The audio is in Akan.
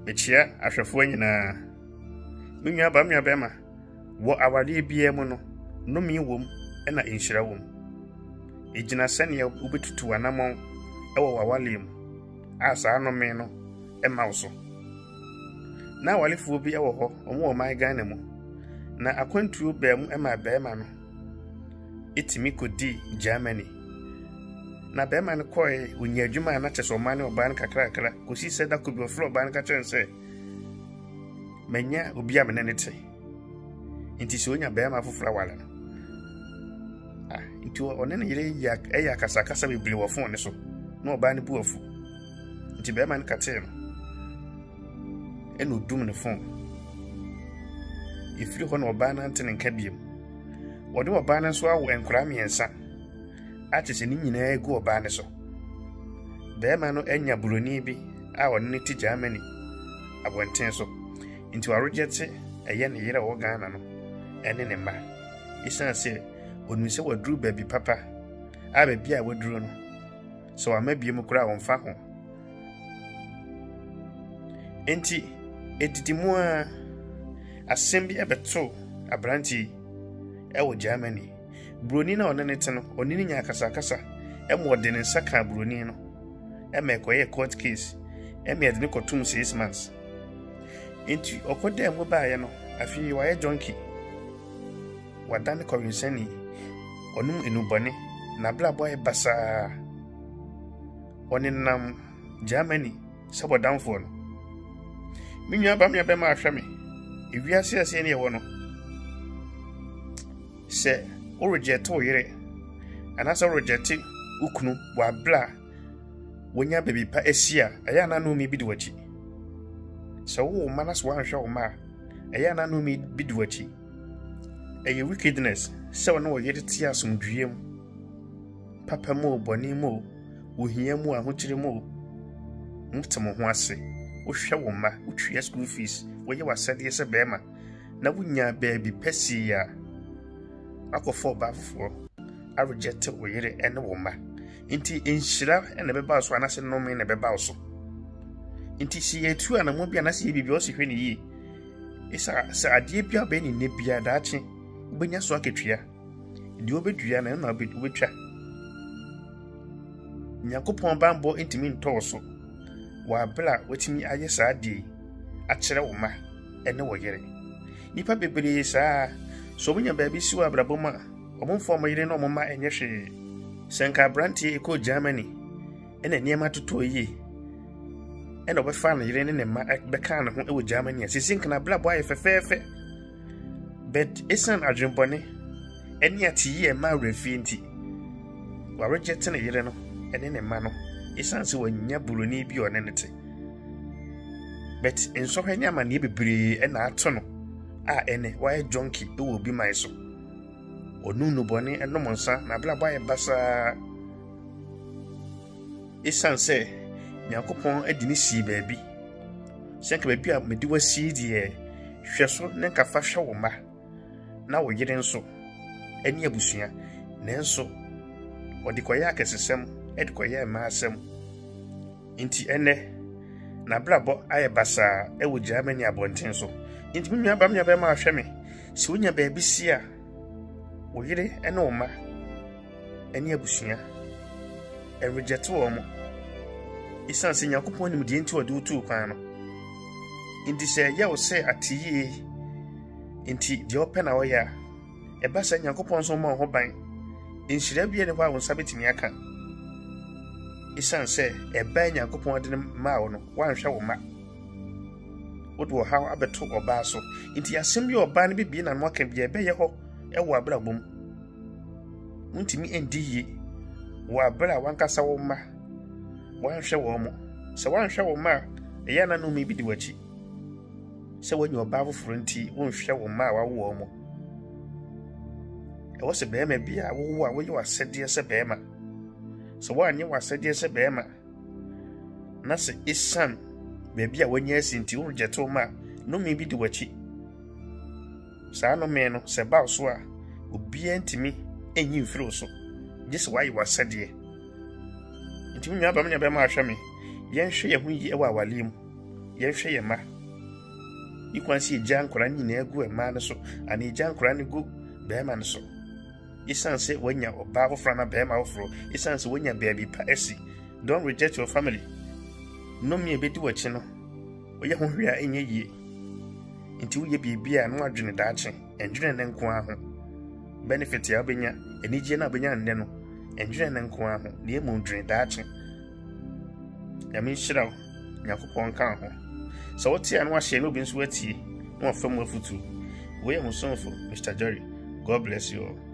Mechia ahwefo nyina menua ba menua bema wo awade bia mu no no mi wom na inhyira wom ejina sane ya ubetutu anamon ewo wawale mu asa no me no ema so na walefo bi ewo ho omo man Ghana mu na akwantuo ba mu ema bema no etimi kodi Germany na bema no koy onya adwuma na cheso man oba no kakrakra kosi se da kobi ofro oba no ka chense menya obi amene nete inti so onya bema fofra wala no inti onene yire ya kasa bibli wo fon ne so na oba no bu afu inti bema no kate no eno dum ne fon ifiri ho na oba na ntene nka biem wode oba na so awo enkura miensa achese ni nyina egu oba ne so bema no enya buroni bi a wonne ti Germany abonten so inti warojete eye ne yire wo Ghana no ene ne ma isanse onu se wadru baby papa a baby a wadru no so amabie mu kura wonfa ho enti edidimu a asembi ebeto abranti ewo Germany broni na onene te no onini nya akasa emode ne nsaka broni no emekoye court case emede kotum 6 months enti okoda mu baaye no afi waye jonki wadan ko winsani onum enubone na blaboy basa oninam Germany sabodanfo no minua ba me be ma ahwe me ewiase ase ne yewo no se o reject o yire anasa reject ukunu wa bla wonya baby pa asia aya na no mi bi de wachi se wo manas wa hwe o ma aya na no mi bi de wachi eye wickedness se wo no wo yire ti asomdwiem papa mo boni mo ohia mu ahokyere mo mutemo ho ase wo hwe wo ma utwa school fees wo ye wasade se bema na wonya baby pesi ya akofo bafo a reject wo yire ene wo ma inti enhyira ene beba so anase no me ne beba so inti si yetu anamo bia na se bibi o se hwe ne yi isa sa ade bia be ni ne bia daache ubenya so aketwia di obedua na na obetwa nyakopon bambo intimi ntoso wa bla wetimi aye sa ade a kire wo ma ene wo yire nipa bebere sa so bunya baabi si wa braboma omomfo mo yire no moma enye hwe senka branti eko Germany ene niema toto yi ene obefa na yire ne ma beka na ho ewo Germany asisi nkana blabo aye fefefe but esan adwembone ene ati yi e ma refi nti wa reject na yire no ene ne ma no esan se wanya buroni bi onenete but enso hwanya ma ne bebre ena ato no a ene why junkie e will be my so onu boni eno monsa na bla boy basa isan se nyakopon adini si baabi senka baabi a medi wasi die hweso ne nka fa hwe wo ma na wo yire nso eni abusua nenso odi koya akesesem edi koya ma asem inti ene na bla bo aye basa e wo Germany abonten so inti minua ba me ma ahwe me si wonya baabi si a wo yire ene wo ma eni abusua e reject wo mo isan se nyakopon nim die nti odi utu kwan no inti se ya wo se atiye inti die open na wo ya e ba se nyakopon so ma ho ban inhyira bia ne kwa wo sabetimi aka isan se e ba nyakopon de ma wo no wanhwe wo ma wodo how abeto oba so inti asem bi oba ne bibi na no aka bia be ye ho e wo abrabom untimi endiye wo abra wankasa wo ma wanhwe wo mo se wanhwe wo ma e ya na no mi bi di wachi se wanyu oba foforo nti wonhwe wo ma wa wo mo e wo se be ma bia wo a wo ye wasede se be ma se wanye wasede se be ma na se isan baby a wanya asinti wo jeto ma no mi bi di wachi sa no me no se ba so a obi antimi enyi mfiro so gese why wasade ntimi nwa ba me be ma ahwe me yen hwe ye hu yi e wa walim yɛhwɛ yɛ ma ikwan si gya nkora ni na egu ema ne so ani gya nkora ne gu bɛɛma ne so isanse wanya oba ofra na bɛɛma ofro isanse wanya baabi pa esi. Don't reject your family. No me ebedi wachi no oyɛ ho hwea enye yie nti wo yɛ bibia no adwene daache endwene ne nko aho benefit ya obenya enigye na obenya nne no endwene ne nko aho na emu ndwene daache ya me hyira Nyankopɔn kan ho so what ya no ahye no bi nso atie no afam afutu we am sonfo Mr. Jerry. God bless you all.